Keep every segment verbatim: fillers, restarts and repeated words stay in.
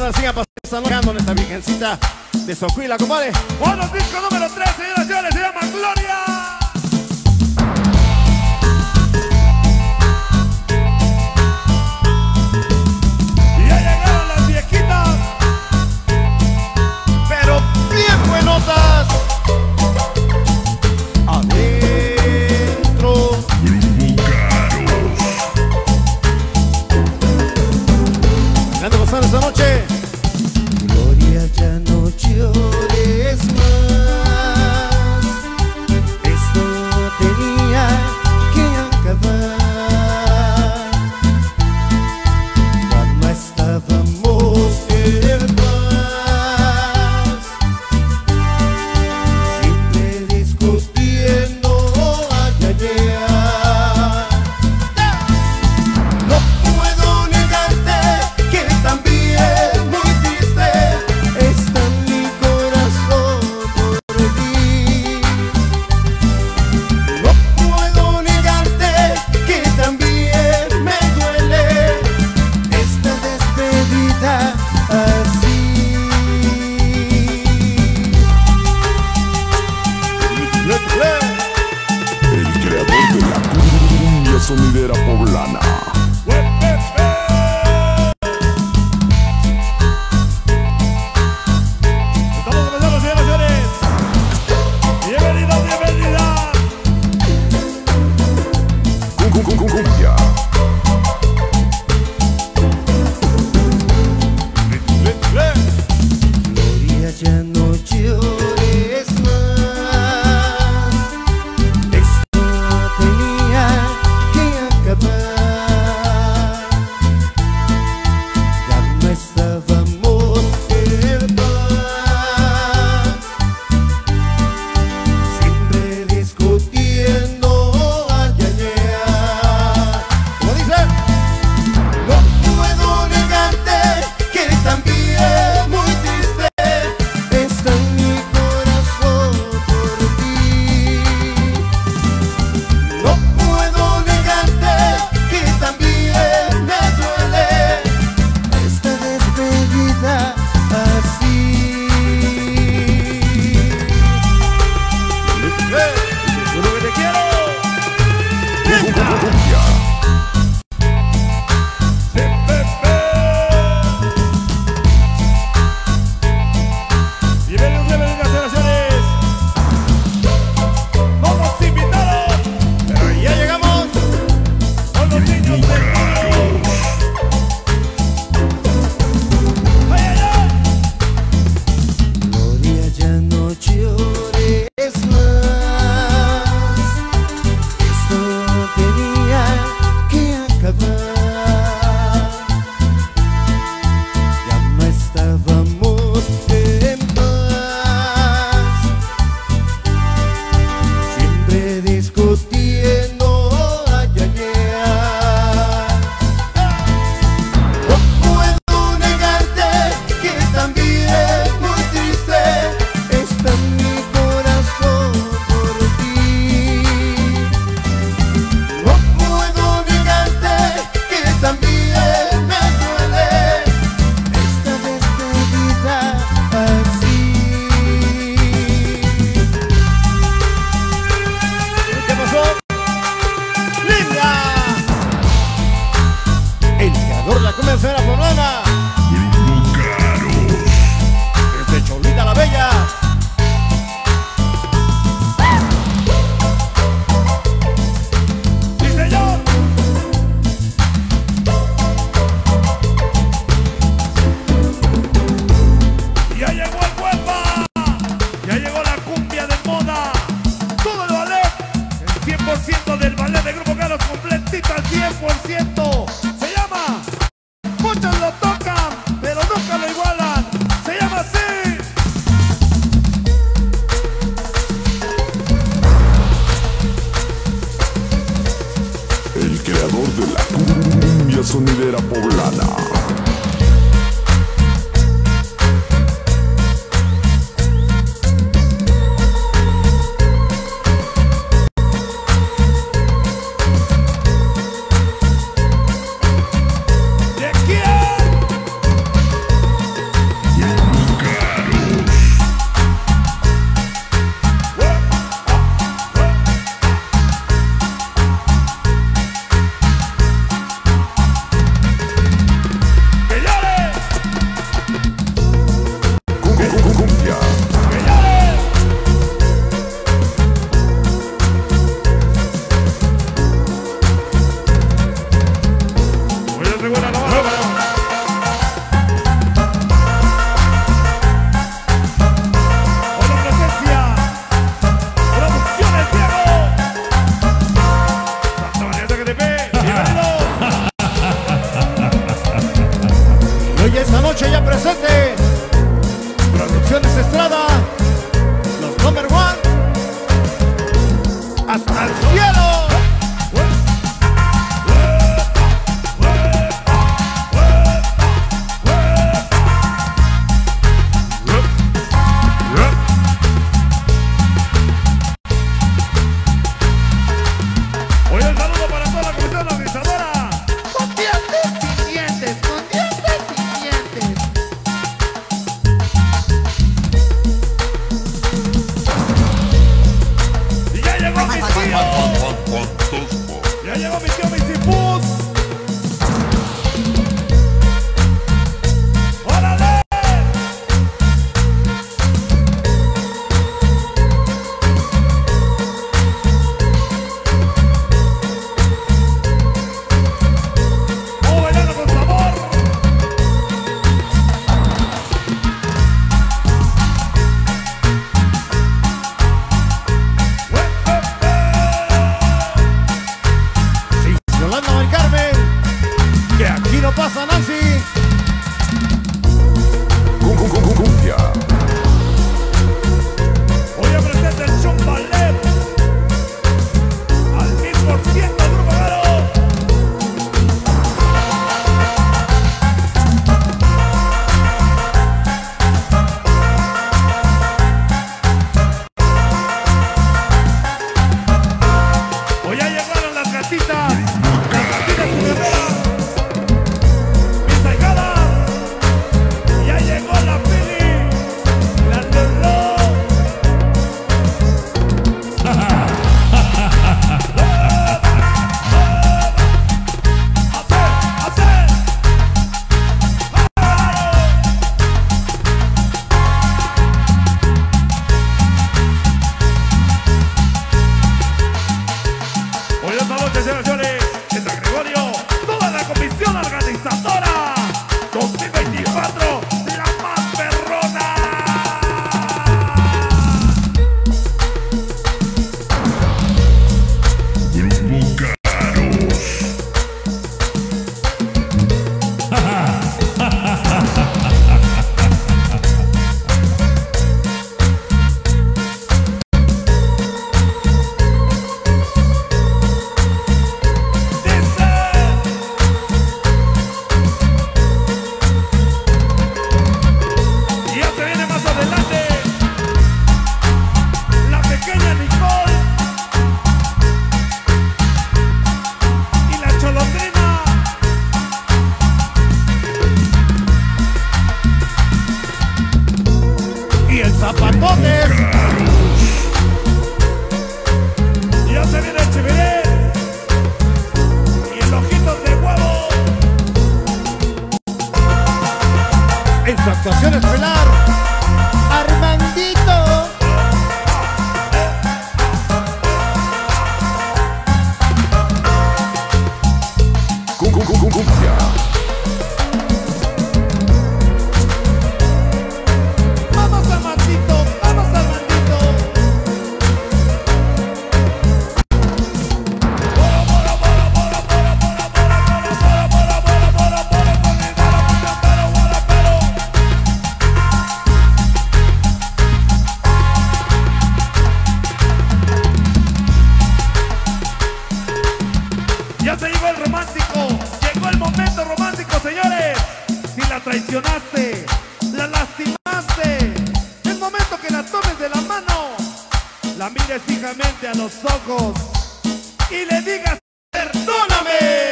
la sigan pasando esta virgencita de Socuila, compadre. Bueno, disco número tres, señoras y señores, se llama Gloria. Y ya llegaron las viejitas, pero bien buenotas. Adentro. Grande gozando esta noche. Gloria, ya no llores más. Esto tenía que acabar. Ya no estábamos en paz, siempre discutiendo allá allá. No puedo negarte que también muy triste está mi corazón. esta noche ya presente Producciones Estrada, los number one, hasta el cielo. Ya llegó mi tío Misipus. ¡Órale! ¡Vamos bailando con sabor! Que aquí no pasa Nancy. Cumbia. Hoy a presente el Chumbalet al mil por ciento Grupo Garo. Hoy ya llegaron las gatitas, las gatitas guerreras. Ya llegó la Pili, la Lolo. ¡Hacer, hacer! Hoy esta noche, señores, en San Gregorio, toda la comisión organizadora dos mil veinticuatro. Zapatones. Ya se viene el chiviré y el ojitos de huevo. En su actuación estelar, Armandito. Cumbia. Ya se llegó el romántico, llegó el momento romántico, señores. Si la traicionaste, la lastimaste, es momento que la tomes de la mano, la mires fijamente a los ojos y le digas, perdóname.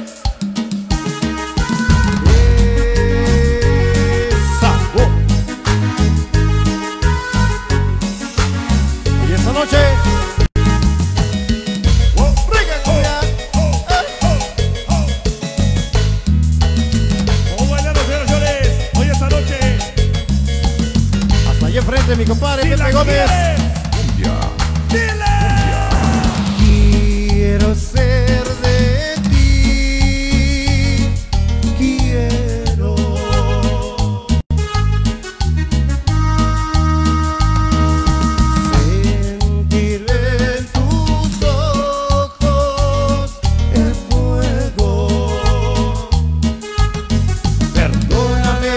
Esa. Oh. Y esta noche enfrente mi compadre, si Pepe Gómez. Cumbia. ¡Dile! Quiero ser de ti, quiero sentir en tus ojos el fuego. Perdóname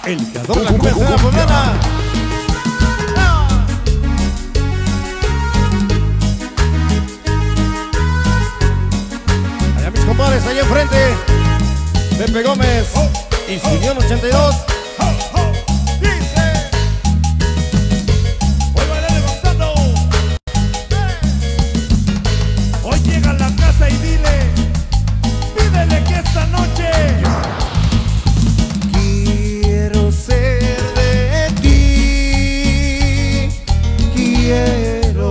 El creador de la cumbia de la poblana. Allá mis compadres, allá enfrente, Pepe Gómez y su Unión ochenta y dos. Hoy llega a la casa y dile, pídele que esta noche quiero ser de ti, quiero.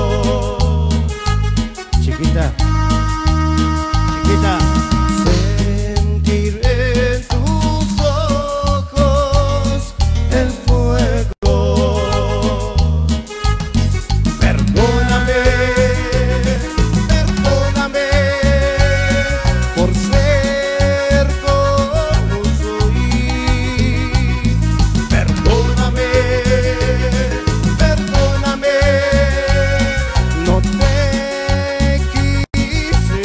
Chiquita, chiquita. Sentir en tus ojos el fuego. Perdóname, perdóname por ser como soy. Perdóname, perdóname, no te quise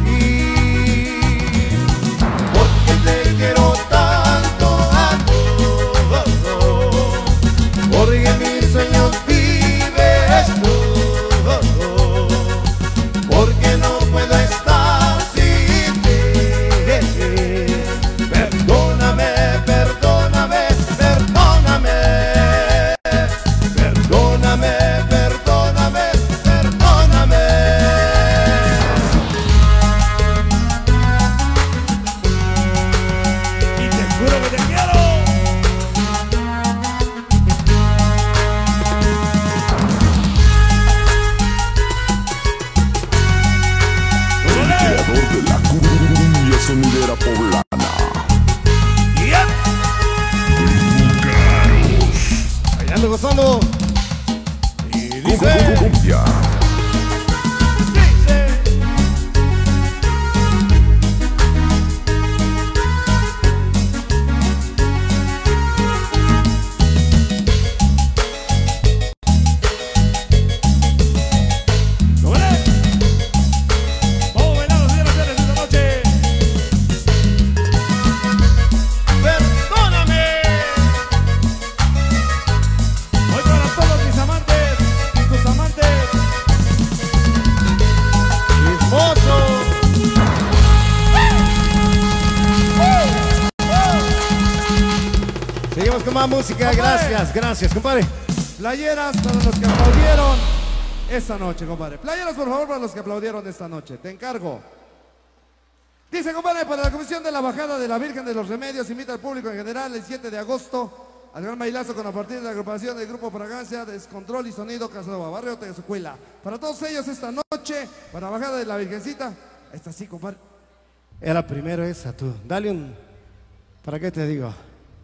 ir, porque te quiero tanto, amor, porque en mis sueños vives tú, porque no puedo estar sin ti. Perdóname, perdóname, perdóname, perdóname, perdóname, perdóname. y te juro que te quiero. El creador de la cumbia sonidera poblana. Yep. Allá ando gozando. Y Cu- cu- dice. cu- Cumbia. ¡Órale! Vamos a bailar, señoras y señores, esta noche. Perdóname. Hoy para todos mis amantes y tus amantes. Chismoso. Seguimos con más música. Gracias, gracias, compadre. Playeras para los que aplaudieron esta noche, compadre. Playeras, por favor, para los que aplaudieron esta noche. Te encargo. Dice, compadre, para la Comisión de la Bajada de la Virgen de los Remedios, invita al público en general el siete de agosto al gran bailazo con la partida de la agrupación del Grupo Fragancia, Descontrol y Sonido Casanova, Barrio Tezucuela. Para todos ellos esta noche, para la Bajada de la Virgencita. Esta sí, compadre. Era primero esa, tú. Dale un. ¿Para qué te digo?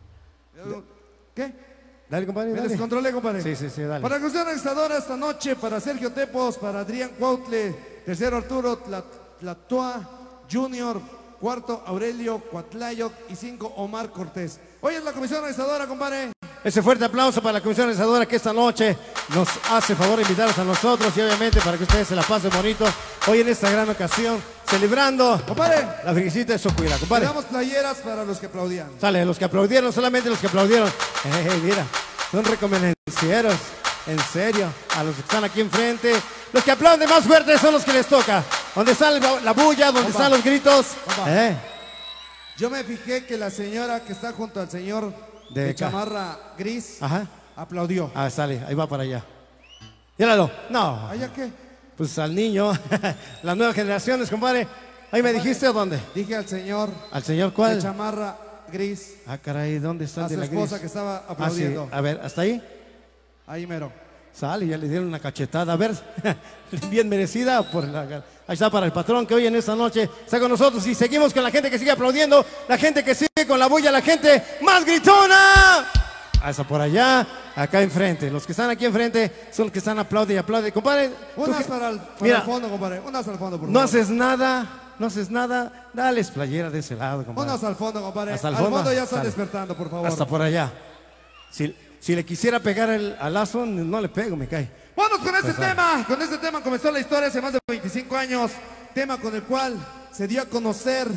¿Qué? Dale, compadre. Me Dale. descontrolé, compadre. Sí, sí, sí, dale. Para la Comisión Organizadora esta noche, para Sergio Tepos, para Adrián Cuautle, tercero Arturo Tlat- Tlatua, Junior, cuarto Aurelio Cuatlayoc y cinco Omar Cortés. Hoy es la Comisión Organizadora, compadre. Ese fuerte aplauso para la comisión organizadora que esta noche nos hace favor de invitarnos a nosotros y obviamente para que ustedes se la pasen bonito hoy en esta gran ocasión, celebrando Compadre, la Virgencita de Socuila, le compadre. damos playeras para los que aplaudían. Sale, los que aplaudieron, solamente los que aplaudieron. Eh, mira, son recomendencieros, en serio, a los que están aquí enfrente. Los que aplauden más fuerte son los que les toca. Donde sale la bulla, donde Compa. están los gritos. Compa. Eh, Yo me fijé que la señora que está junto al señor De de, acá. chamarra gris Ajá. aplaudió. Ah, sale, ahí va para allá. Míralo. No, ¿Allá qué? pues al niño, las nuevas generaciones, compadre. Ahí me dijiste a dónde. Dije al señor ¿Al señor de cuál? chamarra gris, Ah, caray, ¿dónde está a el de su la esposa gris? que estaba Ah, sí. aplaudiendo. A ver, ¿hasta ahí? Ahí mero. Sale, ya le dieron una cachetada. A ver, bien merecida por la... Ahí está para el patrón que hoy en esta noche está con nosotros y seguimos con la gente que sigue aplaudiendo, la gente que sigue con la bulla, la gente más gritona. Hasta por allá, acá enfrente. Los que están aquí enfrente son los que están aplaude y aplaude. Compadre, tú Unas que- para el, para Mira, el fondo, compadre. Unas al fondo, por no favor. haces nada, no haces nada, dales playera de ese lado, compadre. Unas al fondo, compadre. Hasta el al fondo, fondo ya están sale. despertando, por favor. Hasta por allá. Si, si le quisiera pegar el al lazo, no le pego, me cae. Vámonos con este Pues, ah. tema. Con este tema comenzó la historia hace más de veinticinco años. Tema con el cual se dio a conocer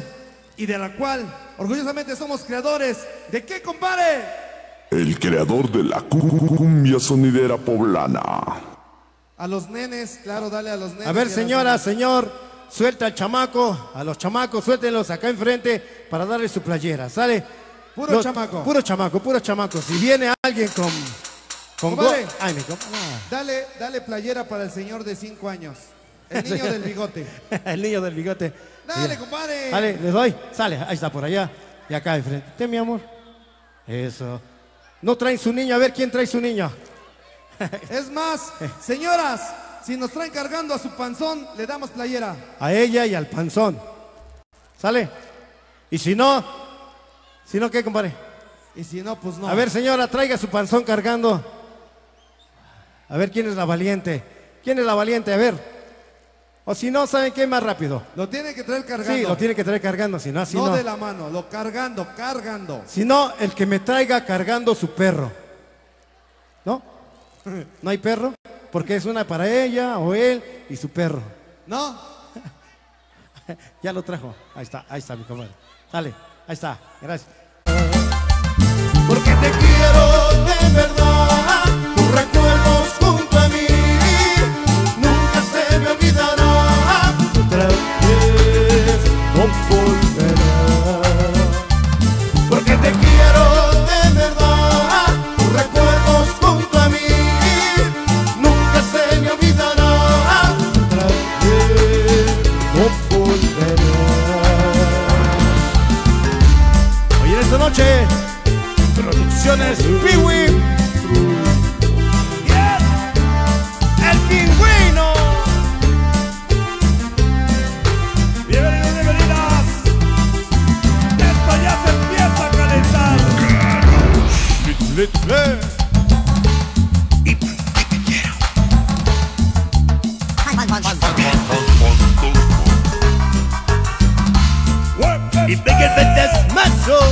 y de la cual orgullosamente somos creadores. ¿De qué, compadre? El creador de la cumbia sonidera poblana. A los nenes, claro, dale a los nenes. A ver, y a señora, las- señor, suelta al chamaco, a los chamacos, suéltenlos acá enfrente para darle su playera, ¿sale? Puro Los- chamaco. Puro chamaco, puro chamaco. Si viene alguien con... con go- Compadre. Ay, mi compa- Dale, dale playera para el señor de cinco años. El niño del bigote. El niño del bigote. Dale, Mira. compadre. Dale, le doy. Sale, ahí está por allá. Y acá enfrente. Ten, mi amor. Eso. No traen su niño. A ver quién trae su niño. Es más, señoras, si nos traen cargando a su panzón, le damos playera. A ella y al panzón. ¿Sale? Y si no, si no, ¿qué, compadre? Y si no, pues no. A ver, señora, traiga su panzón cargando. A ver quién es la valiente. ¿Quién es la valiente? A ver. O si no, ¿saben qué? Más rápido. Lo tiene que traer cargando. Sí, lo tiene que traer cargando, si no, así no, no. de la mano, lo cargando, cargando. Si no, el que me traiga cargando su perro. ¿No? ¿No hay perro? Porque es una para ella o él y su perro. ¿No? Ya lo trajo. Ahí está, ahí está mi comadre. Dale, ahí está. Gracias. Porque te quiero de verdad, tus recuerdos junto a mí, nunca se me olvidará. Otra vez no volverá. Porque te quiero de verdad, tus recuerdos junto a mí, nunca se me olvidará. Otra vez no volverá. Hoy en esta noche, Producciones Piwi. El pingüino. Bienvenidos, bienvenidas. Esto ya se empieza a calentar. Y pegue el fantasmazo.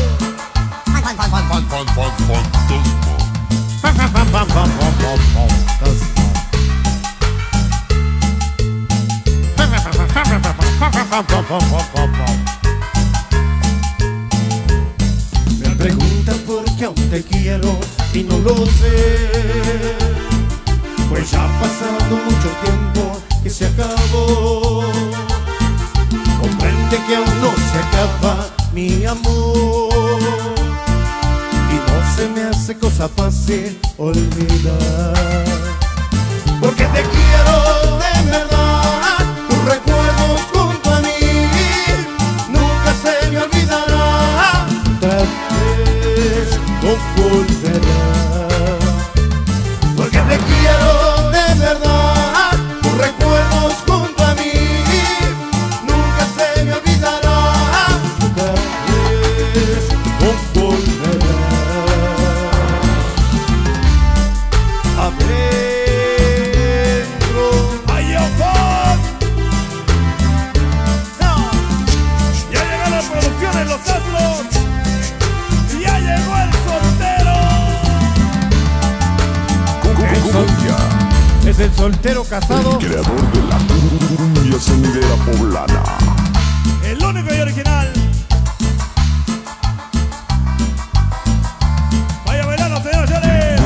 Me preguntas por qué aún te quiero y no lo sé, pues ya ha pasado mucho tiempo que se acabó. Comprende que aún no se acaba mi amor y no se me hace cosa fácil olvidar. Porque te quiero de verdad, tus recuerdos junto a mí, nunca se me olvidará. Otra vez no volverá. Porque te quiero de verdad, tus recuerdos junto a mí, nunca se me olvidará. Otra vez no volverá. Adentro. ¡Ay, Ocon! Ya llegan las producciones, los astros. Ya llegó el soltero. Cumbia, Es el soltero casado. el creador de la cumbia sonidera poblana. El único y original. Vaya bailando, señores, señores.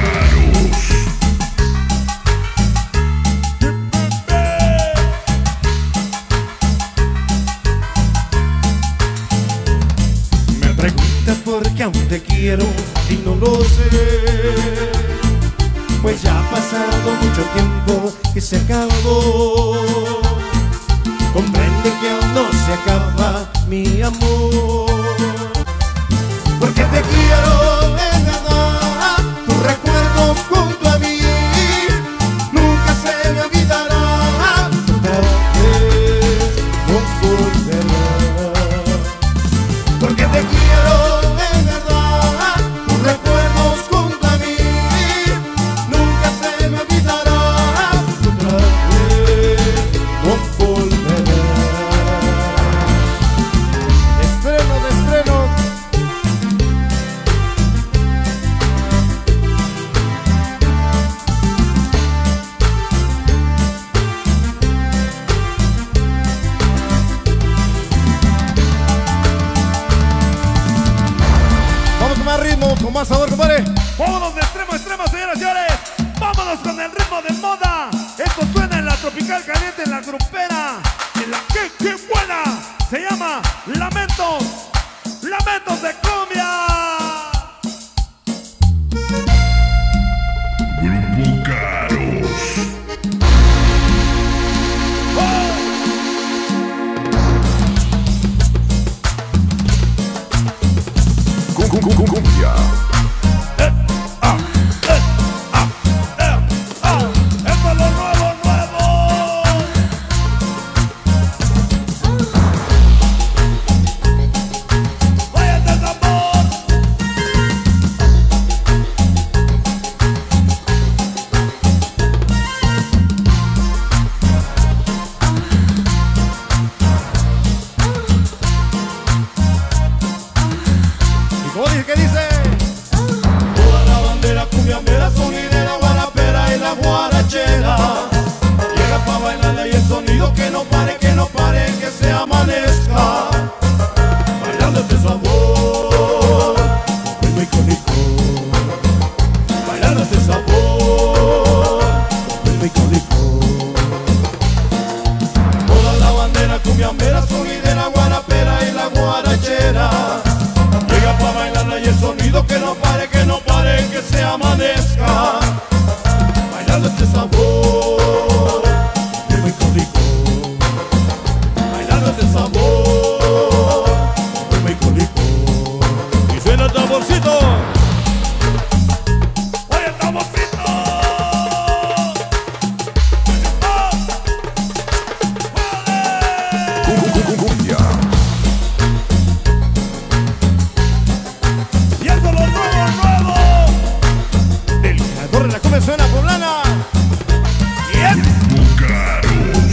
Me preguntas por qué aún te quiero y no lo sé, pues ya ha pasado mucho tiempo que se acabó. Comprende que aún no se acaba mi amor. Porque te quiero de verdad, tus recuerdos junto a mí, nunca se me olvidará. Otra vez no volverá. Porque te quiero de verdad, tus recuerdos junto a mí, nunca se me olvidará. Otra vez no volverá. Estreno de estreno. más ritmo, con más sabor, compadre. Vámonos de extremo a extremo, señoras y señores. Vámonos con el ritmo de moda. Esto suena en la tropical caliente, en la grupera, en la que que buena. Se llama Lamentos, Lamentos de Cumbia. Grupo Caros. Cum, cum, cum, cum, cumbia. Eh, ah, eh, ah, eh, ah. Esto es lo nuevo, nuevo. Vaya este tambor. ¿Y cómo dice? ¿Qué dice? Toda la bandera cumbiambera, sonidera, guarapera y la guarachera. Llega pa' bailarla y el sonido que no pare, que no pare, que se amanezca. Bailando este sabor, ritmo icónico. Bailando este sabor, ritmo icónico. Toda la bandera cumbiambera, sonidera, guarapera y la guarachera. Llega pa' bailarla y el sonido que no pare, que no pare, que se amanezca. Bailando este sabor, ritmo icónico. Bailando este sabor, ritmo icónico. Y suena el tamborcito. Oye, estamos fritos. Cum, cum, cum, cum, cumbia. Y eso es lo nuevo, nuevo. El creador de la cumbia suena poblana. Y es Grupo Caros.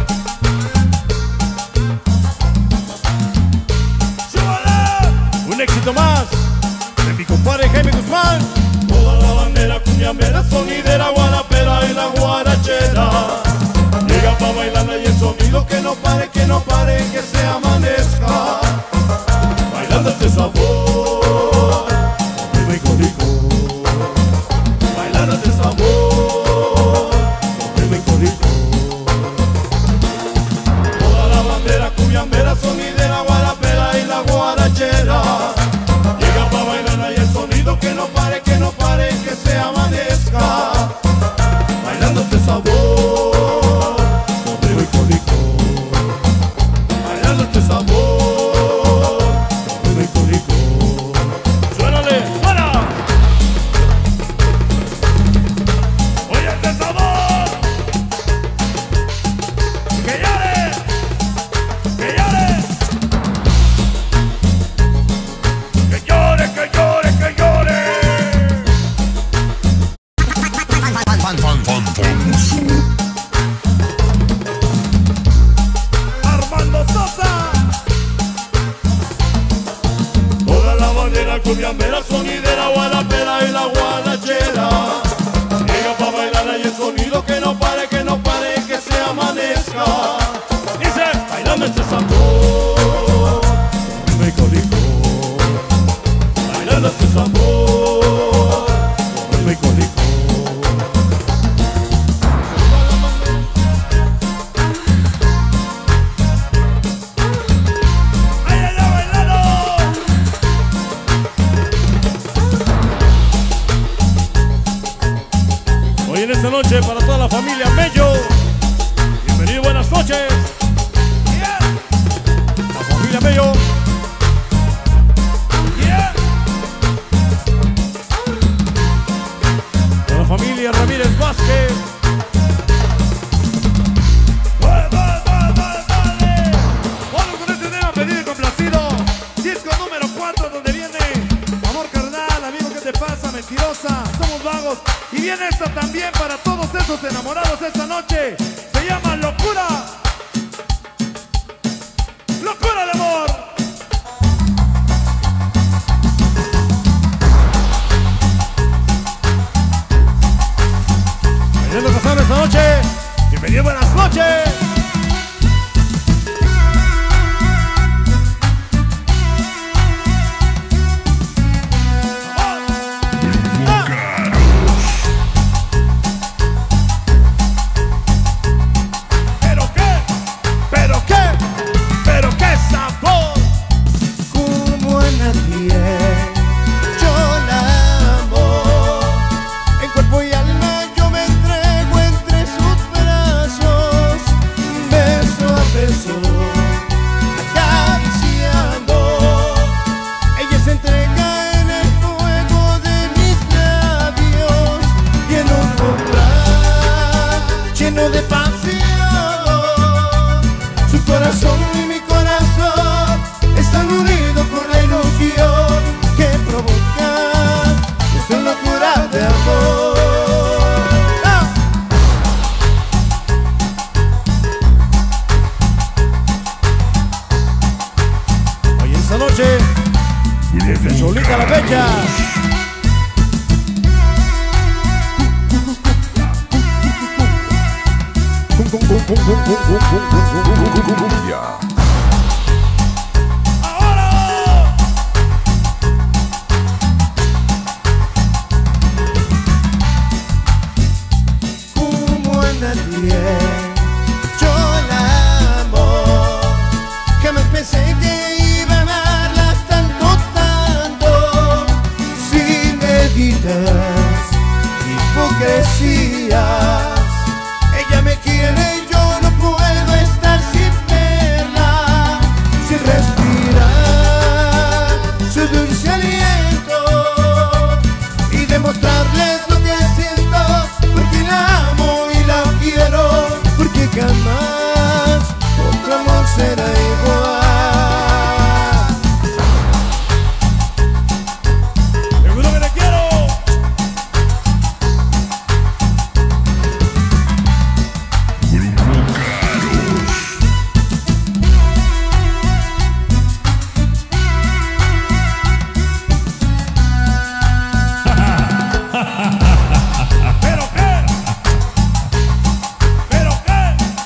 chúbala. Un éxito más de mi compadre Jaime Guzmán. Toda la bandera cumbiambera, sonidera, guarapera y la guarachera. Llega pa' bailarla y el sonido que no pare, que no pare, que se amanezca. Bailando este sabor, ritmo icónico. Bailando este sabor, ritmo icónico. Toda la bandera cumbiambera, sonidera, guarapera y la guarachera. Llega pa' bailarla y el sonido que no pare, que no pare, que se amanezca. Bailando este sabor, ritmo icónico. Bailando este sabor, ritmo icónico. Suénale. ¡Para! Oye, este sabor. Que llore. Que llore. Que llore, que llore, que llore. Fan, fan, fan, famoso. Armando Sosa. Toda la bandera cumbiambera, sonidera, guarapera y la guarachera. Llega pa' bailarla y el sonido que no pare, que no pare, que se amanezca. Dice. Bailando este sabor, ritmo icónico. Bailando este sabor, ritmo icónico. ¡Ay, ay, ay, bailalo! Hoy en esta noche para toda la familia Mello. Bienvenido, buenas noches. Yeah, La familia Mello. yeah. La familia Ramírez Vázquez. Vale, vale, vale, vale, vale. Vamos con este tema pedido y complacido. Disco número cuatro, donde viene Amor Carnal, amigo, ¿qué te pasa? Mentirosa, somos vagos. Y viene esta también para todos esos enamorados esta noche. Se llama Locura. Locura de amor. Bailando casado esta noche. Bienvenido, buenas noches. Cumbia. Como a nadie yo la amo, jamás pensé que iba a amarla tanto, tanto. Sin medidas, hipocresías, ella me quiere y yo no puedo estar sin verla, sin respirar su dulce aliento y demostrarles lo que siento, porque la amo y la quiero, porque jamás otro amor será igual. Seguro que te quiero. ¿Pero qué? ¿Pero qué?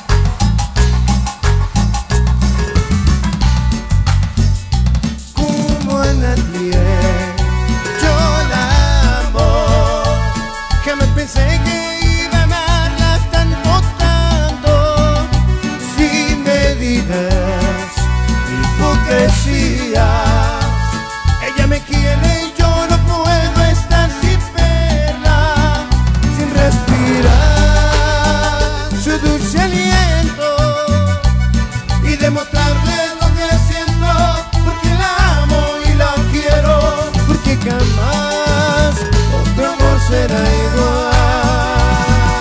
Como a nadie yo la amo, jamás pensé que iba a amarla tanto, tanto. Sin medidas, hipocresías, ella me quiere y yo no puedo estar sin verla, sin respirar su dulce aliento y demostrarles lo que siento, porque la amo y la quiero, porque jamás otro amor será igual.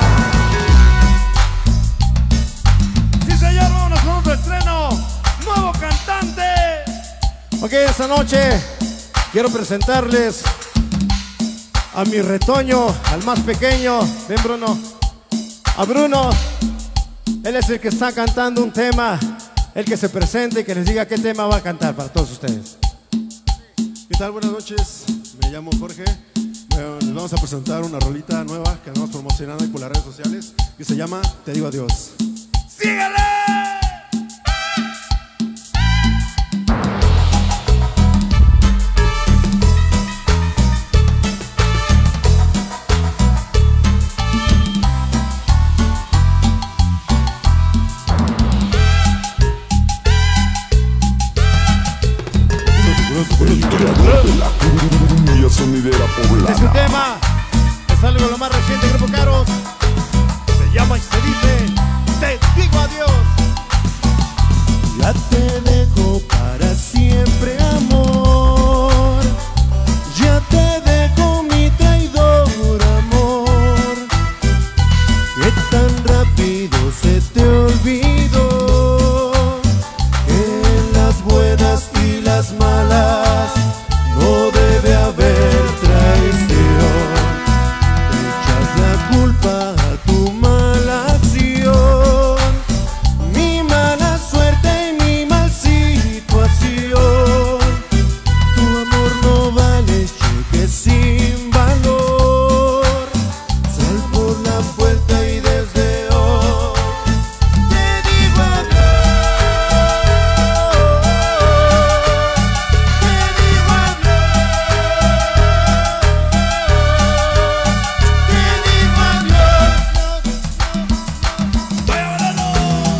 Sí, señor, vámonos con otro estreno. Nuevo cantante. Ok, esta noche quiero presentarles a mi retoño, al más pequeño. Ven, Bruno. A Bruno. Él es el que está cantando un tema. El que se presente y que les diga qué tema va a cantar para todos ustedes. ¿Qué tal? Buenas noches, me llamo Jorge. Eh, Les vamos a presentar una rolita nueva que andamos promocionando ahí por las redes sociales que se llama Te digo adiós. ¡Síguele! El creador de la cumbia sonidera Es un poblana. tema que sale con lo más reciente de Grupo Caros. Se llama y se dice Te digo adiós. Ya te dejo para siempre, amor. Ya te dejo mi traidor amor. Que tan rápido se te olvidó. En las buenas y las malas no debe haber traición. Te echas la culpa a tu mala acción, mi mala suerte y mi mal situación. Tu amor no vale cheque sin valor. Sal por la puerta y desde hoy te digo adiós. Te digo adiós. Te digo adiós. ¡Vaya verano!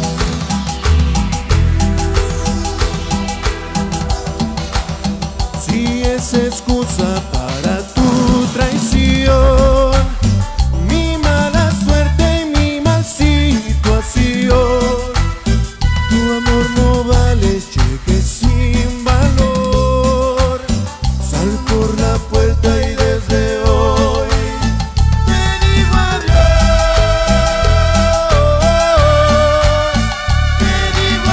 Si es excusa para tu traición, mi mala suerte y mi mal situación, tu amor no vale cheque sin valor. Sal por la puerta y desde hoy te digo adiós. Te digo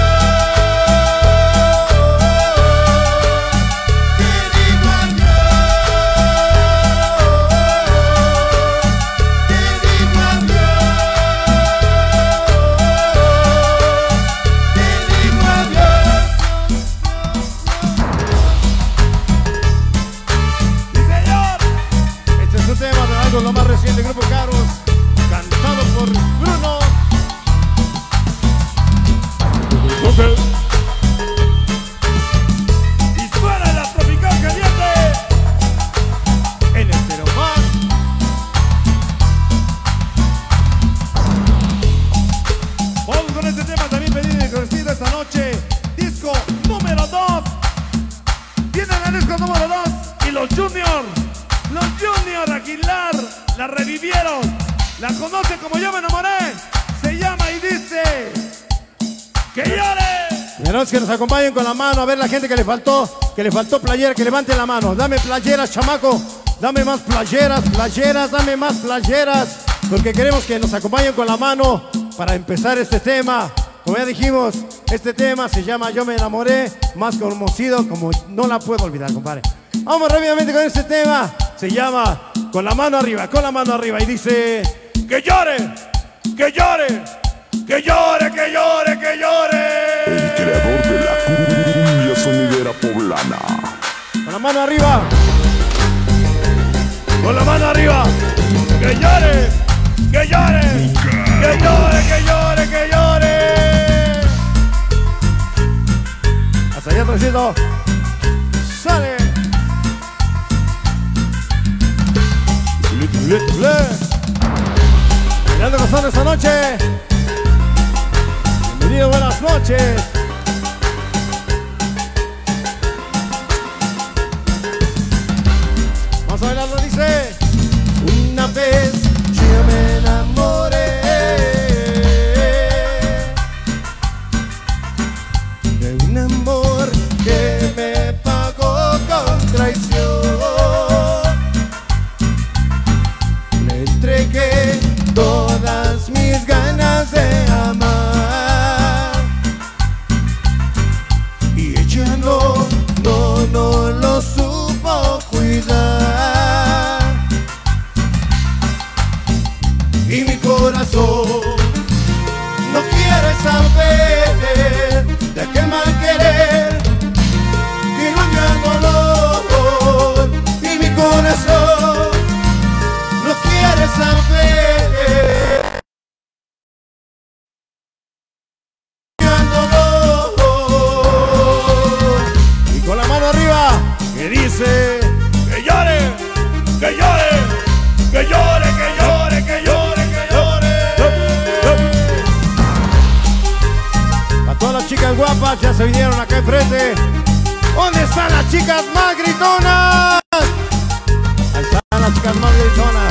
adiós. Te digo lo más reciente, Grupo Caros, cantado por Bruno. Los Junior Aguilar la revivieron. La conocen como Yo Me Enamoré. Se llama y dice: ¡que llore! Queremos que nos acompañen con la mano. A ver la gente que le faltó, que le faltó playera, que levanten la mano. Dame playeras, chamaco. Dame más playeras, playeras, dame más playeras. Porque queremos que nos acompañen con la mano para empezar este tema. Como ya dijimos, este tema se llama Yo Me Enamoré, más conocido como No La Puedo Olvidar, compadre. Vamos rápidamente con este tema. Se llama Con la Mano Arriba, con la mano arriba. Y dice: ¡que llore! ¡que llore! ¡que llore, que llore, que llore! El creador de la cumbia sonidera poblana. Con la mano arriba. Con la mano arriba. ¡Que llore! ¡que llore! ¡que llore, que llore, que llore! Hasta allá, Tresito. Sale. Le, le, le. Mirando con esta noche. Bienvenido, buenas noches. Vamos a bailarlo, dice: una vez yo me enamoré de un amor que me pagó con traición. Le entregué todas mis ganas de amar y ella no, no, no lo supo cuidar. Y mi corazón no quiere saber de aquel mal querer que no me dio dolor. Y mi corazón no quiere saber que dice: ¡que llore! ¡que llore! ¡que llore, que llore, que llore, que llore! A todas las chicas guapas ya se vinieron acá enfrente. ¿Dónde están las chicas más gritonas? Ahí están las chicas más gritonas.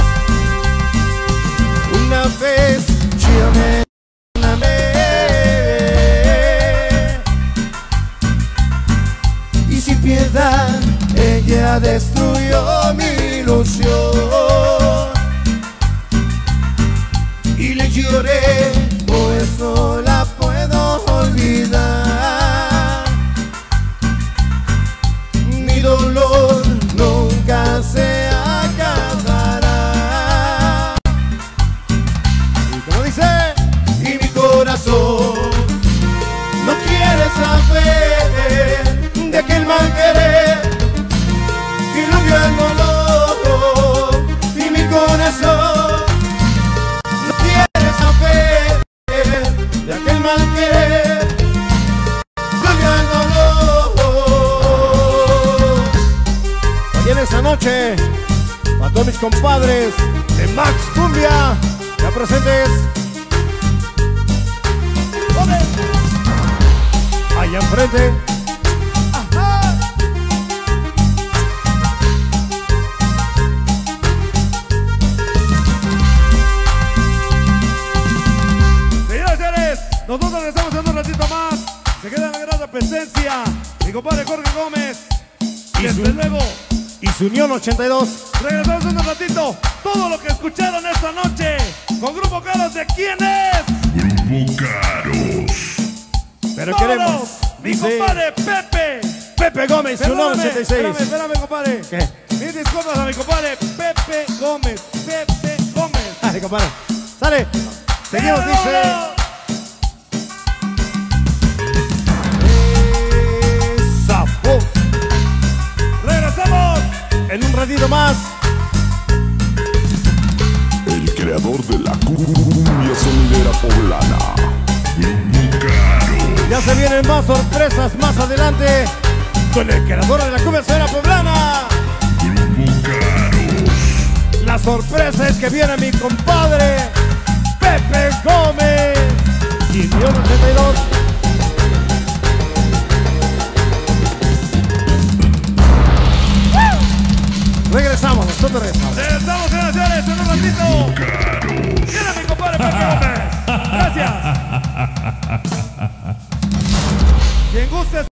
Una vez yo me enamoré y sin piedad ella destruyó mi ilusión y le lloré, pues no la puedo olvidar. Mi dolor nunca se acabará. Y como dice, y mi corazón no quiere saber de aquel mal querer que no vio el dolor. Y mi corazón no quiere saber de aquel mal querer que no vio el dolor. También esta noche, para todos mis compadres de Max Cumbia, ya presentes. Allá enfrente. Nosotros regresamos en un ratito más. Se queda en la gran presencia mi compadre Jorge Gómez. Y desde luego, y su Unión ochenta y dos. regresamos en un ratito. Todo lo que escucharon esta noche con Grupo Caros. ¿De quién es? Grupo Caros. Pero Todos, queremos. mi Dice compadre Pepe. Pepe Gómez, su Unión Perdóname, ochenta y seis. espérame, espérame, compadre. ¿Qué? Mil disculpas a mi compadre Pepe Gómez. Pepe Gómez. Dale, compadre. Sale. Seguimos, ¡Pero dice. vámonos! Sapo. Regresamos En un ratito más. El creador de la cumbia sonidera poblana. Grupo Caros. Ya se vienen más sorpresas más adelante con el creador de la cumbia sonidera poblana. Grupo Caros. La sorpresa es que viene mi compadre Pepe Gómez y Unión ochenta y dos. Regresamos. nosotros regresamos. Regresamos, señores, en un ratito. Mira mi compadre Pepe Gómez. Gracias. Quien guste.